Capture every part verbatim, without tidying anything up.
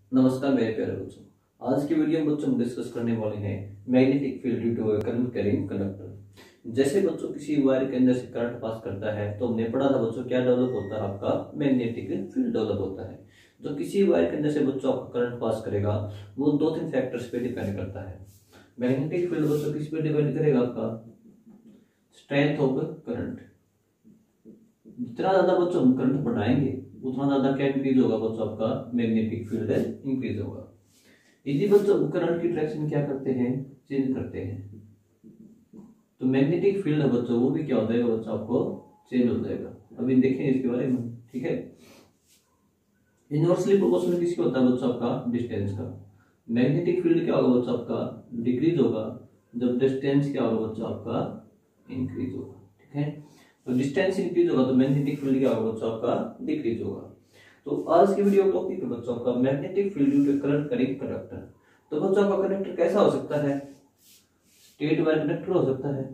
नमस्कार मेरे प्यारे बच्चों। आज की वीडियो में बच्चों हम डिस्कस करने वाले हैं magnetic field due to current carrying conductor. जैसे बच्चों किसी वायर के अंदर से करंट पास करता है तो हमने पढ़ा था बच्चों क्या डेवलप होता है, आपका मैग्नेटिक फील्ड डेवलप होता है। जो किसी वायर के अंदर से बच्चों आपका करंट पास करेगा वो दो तीन फैक्टर्स पे डिपेंड करता है। मैग्नेटिक फील्ड बच्चों किस पे डिपेंड करेगा, आपका स्ट्रेंथ ऑफ करंट। जितना ज्यादा बच्चों हम करंट बढ़ाएंगे उतना ज्यादा क्या इंक्रीज होगा बच्चों, आपका मैग्नेटिक फील्ड इंक्रीज होगा। यदि बच्चों करंट की डायरेक्शन क्या करते हैं, चेंज करते हैं, तो मैग्नेटिक फील्ड है बच्चों वो भी क्या हो जाएगा बच्चों, आपको चेंज हो जाएगा। अभी देखेंगे इसके बारे में, ठीक है। इनवर्सली प्रोपोर्शनल किसके होता है बच्चों, आपका डिस्टेंस का। मैग्नेटिक फील्ड क्या होगा बच्चों, आपका डिक्रीज होगा जब डिस्टेंस क्या होगा बच्चों, आपका इंक्रीज होगा, ठीक है। तो डिस्टेंस इंक्रीज होगा तो मैग्नेटिक फील्ड क्या होगा बच्चों, आपका डिक्रीज होगा। तो आज की वीडियो टॉपिक है बच्चों का magnetic field due to current carrying conductor. तो बच्चों का कंडक्टर कैसा हो सकता है, स्ट्रेट वायर कंडक्टर हो सकता है,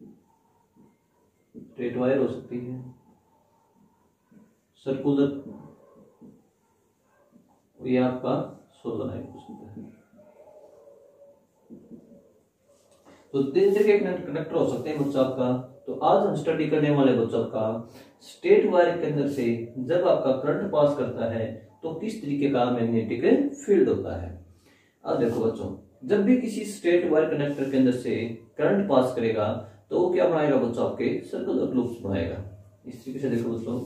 स्ट्रेट वायर हो सकती है, सर्कुलर, ये आपका सोलनॉइड हो सकता है। तो तीन तरह के कंडक्टर हो सकते हैं बच्चों आपका। तो आज हम स्टडी करने वाले बच्चों का स्ट्रेट वायर के अंदर से जब आपका करंट पास करता है तो किस तरीके का मैग्नेटिक फील्ड होता है। अब देखो बच्चों, जब भी किसी स्ट्रेट वायर कंडक्टर के अंदर से करंट पास करेगा तो वो क्या बनाएगा बच्चों, आपके सर्कुलर लूप्स बनाएगा। इस तरीके से देखो बच्चों,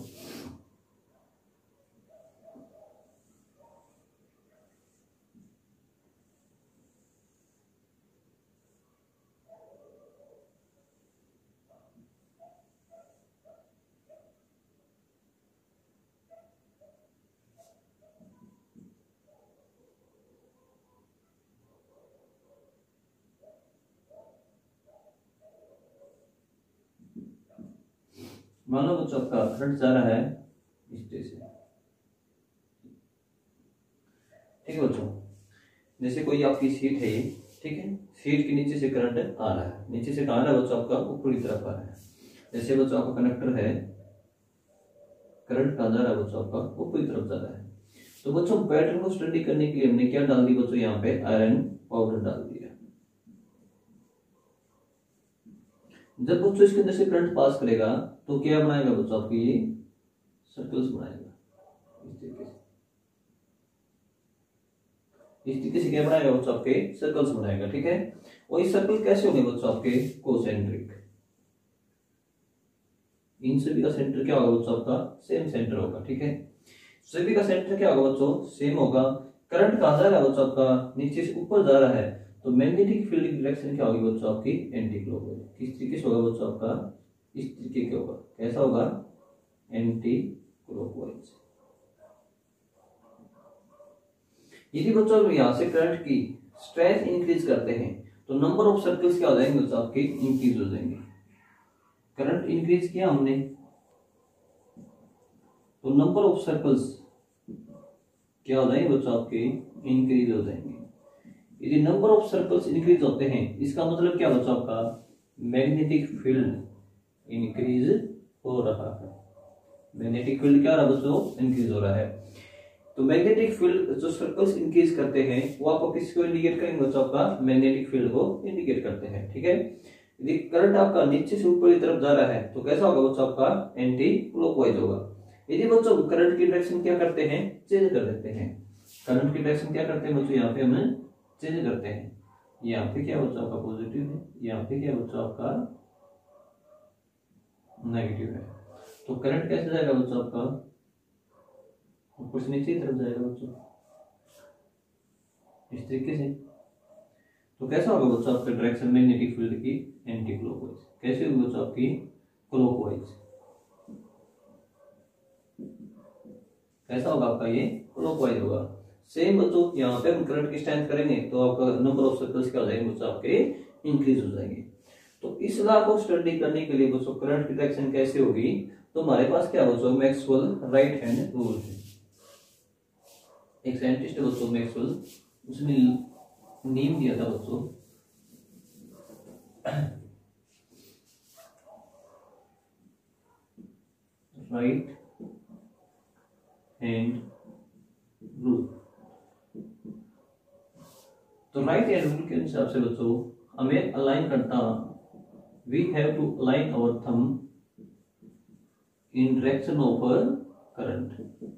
मान लो बच्चों आपका करंट जा रहा है इस तरह से, ठीक है बच्चों। जैसे कोई आपकी सीट है ये, ठीक है, सीट के नीचे से करंट आ रहा है, नीचे से कहाँ आ रहा है बच्चों, आपका ऊपर की तरफ आ रहा है। जैसे बच्चों आपका कंडक्टर है, करंट कहाँ जा रहा है बच्चों, आपका ऊपर की तरफ जा रहा है। तो बच्चों पैटर्न को स्टडी करने के लिए हमने क्या डाल दी बच्चों, यहाँ पे आयरन पाउडर डाल दिया। जब बच्चों इसके अंदर से करंट पास करेगा तो क्या बनाएगा बच्चों, आपकी ये सर्कल्स बनाएगा इस तरीके से। इस तरीके से क्या बनाएगा बच्चों, आपके सर्कल्स बनाएगा, ठीक है। और ये सर्कल कैसे होंगे बच्चों, आपके कोसेंट्रिक। इन सभी का सेंटर क्या होगा बच्चों, आपका सेम सेंटर होगा, ठीक है। सभी का सेंटर क्या होगा बच्चों, सेम होगा। करंट कहां जा रहा है बच्चों, आपका नीचे से ऊपर जा रहा है, तो मैग्नेटिक फील्ड की डायरेक्शन क्या होगी बच्चों, आपकी एंटी क्लॉकवाइज। किस तरीके से होगा बच्चों, आपका इस तरीके के होगा। कैसा होगा, एंटी क्लॉकवाइज। यदि बच्चों यहां से करंट की स्ट्रेंथ इंक्रीज करते हैं तो नंबर ऑफ सर्कल्स क्या हो जाएंगे बच्चों, आपके इंक्रीज हो जाएंगे। करंट इंक्रीज किया हमने तो नंबर ऑफ सर्कल्स क्या हो जाएंगे बच्चों, आपके इंक्रीज हो जाएंगे। यदि नंबर ऑफ सर्कल्स इंक्रीज होते हैं इसका मतलब क्या बच्चों, आपका मैग्नेटिक फील्ड इंक्रीज हो रहा है। मैग्नेटिक फील्ड क्या रहा बच्चों, इंक्रीज हो रहा है। तो मैग्नेटिक फील्ड जो सर्कल्स इंक्रीज करते हैं वो आपको किसको इंडिकेट करेंगे बच्चों, आपका मैग्नेटिक फील्ड को इंडिकेट करते हैं, ठीक है। यदि करंट आपका नीचे से ऊपर की तरफ जा रहा है तो कैसा होगा बच्चों, आपका एंटी क्लॉकवाइज होगा। यदि बच्चों करंट की डायरेक्शन क्या करते हैं, चेंज कर देते हैं। करंट की डायरेक्शन क्या करते हैं बच्चों, यहाँ पे हम चेंज करते हैं। यहाँ पे क्या बच्चों आपका पॉजिटिव है, यहाँ पे क्या बच्चों आपका नेगेटिव है। तो करंट कैसे जाएगा बच्चों, आपका ऊपर से नीचे की तरफ जाएगा बच्चों इस तरीके से। तो कैसा होगा बच्चों आपका डायरेक्शन मैग्नेटिक फील्ड की, एंटी क्लॉकवाइज। कैसे होगी बच्चों, आपकी क्लॉकवाइज। कैसा होगा आपका ये क्लॉकवाइज होगा। सेम बच्चों यहाँ पे हम करंट की स्ट्रेंथ करेंगे तो आपका नंबर ऑफ सर्कल्स क्या हो जाएंगे बच्चों, आपके इंक्रीज हो जाएंगे। तो इस लॉ को स्टडी करने के लिए बच्चों करंट की डायरेक्शन कैसे होगी, तो हमारे पास क्या बच्चों, मैक्सवेल राइट हैंड रूल है। एक साइंटिस्ट है बच्चों मैक्सवेल, उसने नेम दिया था बच्चों राइट हैंड रूल। तो राइट हैंड रूल के हिसाब से बच्चों हमें अलाइन करना, we have to align our thumb in direction of current,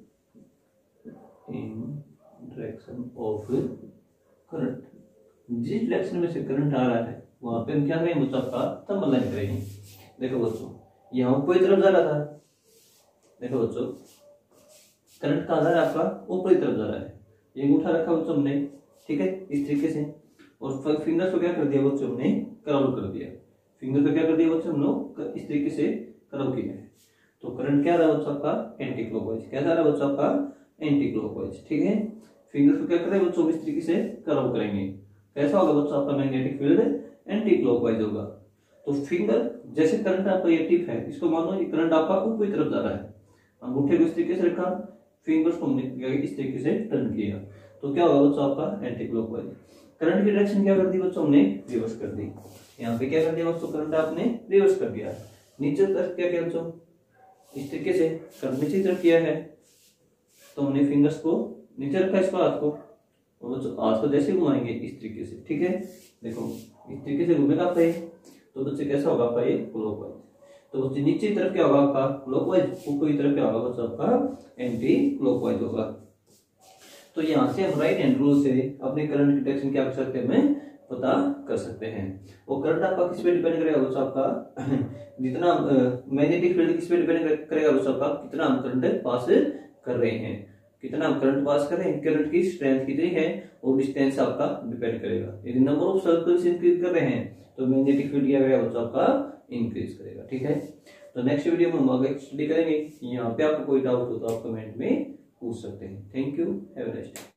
in direction of current. जिस डायरेक्शन में से करंट आ रहा है वहां पे हम क्या करेंगे बच्चों, आपका थंब अलाइन करेंगे। देखो बच्चों यहाँ ऊपरी तरफ जा रहा था, देखो बच्चों करंट कहाँ जा रहा है आपका, ऊपरी तरफ जा रहा है। ये उठा रखा बच्चों हमने, ठीक है, इस तरीके से, और फिंगर को क्या कर दिया बच्चों हमने, कर्व कर दिया। फिंगर को क्या कर दिया बच्चों हम लोग, इस तरीके से कर्व किया है। तो करंट क्या रहा बच्चों आपका, एंटी क्लॉकवाइज। क्या जा रहा है बच्चों आपका, एंटी क्लॉकवाइज, ठीक है। फिंगर को क्या करें बच्चों, इस तरीके से कर्व करेंगे। कैसा होगा बच्चों आपका मैग्नेटिक फील्ड, एंटी क्लॉकवाइज होगा। तो फिंगर जैसे करंट आपका ये टिप है, इसको मानो ये करंट आपका ऊपरी तरफ जा रहा है, अंगूठे को इस तरीके से रखा, फिंगर्स को हमने इस तरीके से टर्न किया, तो क्या होगा बच्चों आपका एंटी क्लॉकवाइज। करंट की डायरेक्शन क्या कर दी बच्चों हमने, रिवर्स कर दी। यहाँ पे क्या कर दिया बच्चों, करंट आपने रिवर्स कर दिया। नीचे तरफ क्या किया बच्चों, इस तरीके से करंट नीचे तरफ किया है, तो हमने फिंगर्स को नीचे रखा, इसको हाथ को, और बच्चों हाथ को जैसे घुमाएंगे इस तरीके से, ठीक है। देखो इस तरीके से घूमेगा आपका ये, तो बच्चे कैसा होगा आपका ये, क्लॉकवाइज। तो बच्चे नीचे तरफ क्या होगा आपका, क्लॉकवाइज, ऊपरी तरफ क्या होगा बच्चों आपका एंटी क्लॉकवाइज होगा। तो यहाँ से हम राइट हैंड रूल से अपने करंट की डायरेक्शन क्या कर सकते हैं, हमें पता कर सकते हैं। और करंट आपका किस पे डिपेंड करेगा बच्चों, आपका जितना मैग्नेटिक फील्ड किस पे डिपेंड करेगा बच्चों, आपका कितना हम करंट पास कर रहे हैं, कितना हम करंट पास कर रहे हैं, करंट की स्ट्रेंथ कितनी है और डिस्टेंस आपका डिपेंड करेगा। यदि नंबर ऑफ सर्कल्स इंक्रीज कर रहे हैं तो मैग्नेटिक फील्ड क्या करेगा बच्चों आपका, इंक्रीज करेगा, ठीक है। तो नेक्स्ट वीडियो में हम आगे स्टडी करेंगे। यहाँ पे आपको कोई डाउट हो तो आप कमेंट में पूछ सकते हैं। Thank you, have a nice day.